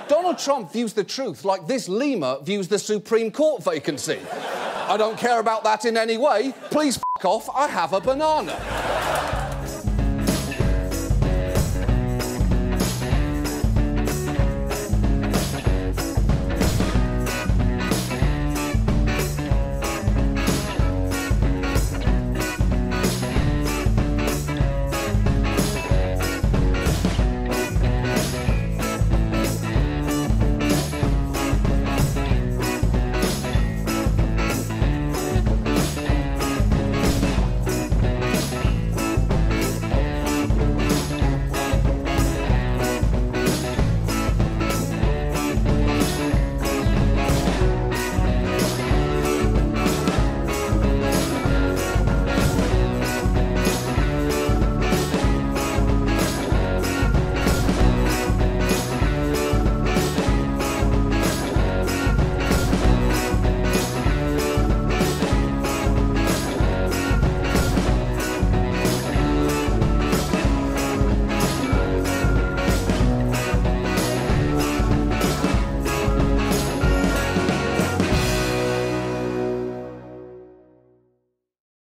Donald Trump views the truth like this lemur views the Supreme Court vacancy. I don't care about that in any way. Please f*** off, I have a banana.